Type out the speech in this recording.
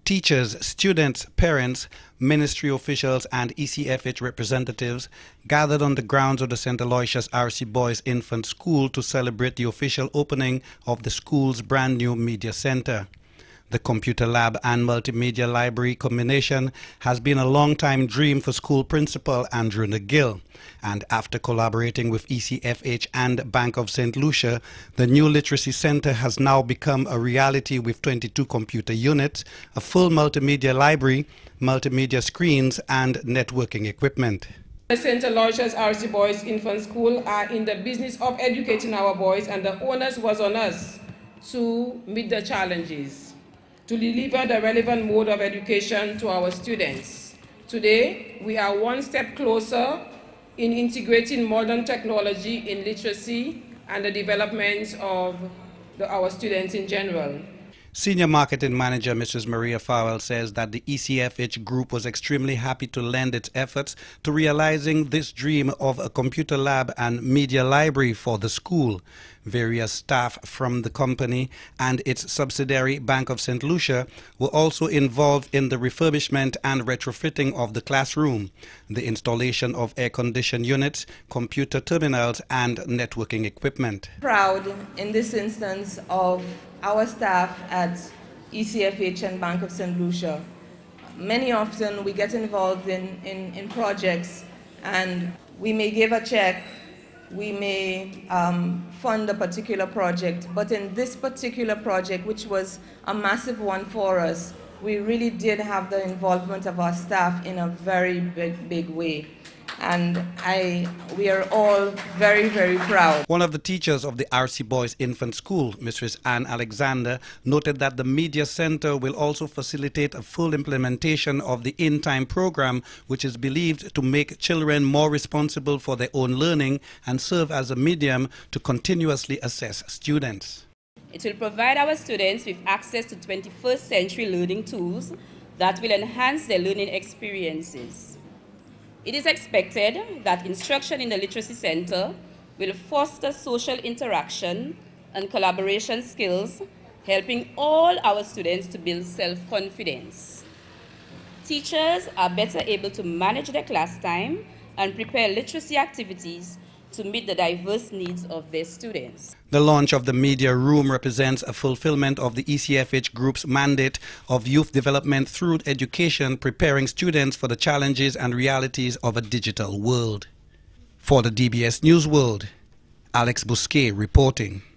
Teachers, students, parents, ministry officials and ECFH representatives gathered on the grounds of the St. Aloysius RC Boys Infant School to celebrate the official opening of the school's brand new media center. The computer lab and multimedia library culmination has been a long-time dream for school principal Andrew Nagill, and after collaborating with ECFH and Bank of Saint Lucia, the new literacy center has now become a reality with 22 computer units, a full multimedia library, multimedia screens and networking equipment. The St. Aloysius RC Boys Infant School are in the business of educating our boys, and the onus was on us to meet the challenges, to deliver the relevant mode of education to our students. Today, we are one step closer in integrating modern technology in literacy and the development of our students in general. Senior Marketing Manager Mrs. Maria Farwell says that the ECFH group was extremely happy to lend its efforts to realizing this dream of a computer lab and media library for the school. Various staff from the company and its subsidiary Bank of Saint Lucia were also involved in the refurbishment and retrofitting of the classroom, the installation of air-conditioned units, computer terminals and networking equipment. Proud in this instance of our staff at ECFH and Bank of Saint Lucia. Many often we get involved in projects and we may give a check, we may fund a particular project, but in this particular project, which was a massive one for us, we really did have the involvement of our staff in a very big way. And we are all very, very proud. One of the teachers of the RC Boys Infant School, Mrs. Anne Alexander, noted that the Media Center will also facilitate a full implementation of the in-time program, which is believed to make children more responsible for their own learning and serve as a medium to continuously assess students. It will provide our students with access to 21st century learning tools that will enhance their learning experiences. It is expected that instruction in the Literacy Center will foster social interaction and collaboration skills, helping all our students to build self-confidence. Teachers are better able to manage their class time and prepare literacy activities to meet the diverse needs of their students. The launch of the media room represents a fulfillment of the ECFH group's mandate of youth development through education, preparing students for the challenges and realities of a digital world. For the DBS News World, Alex Bousquet reporting.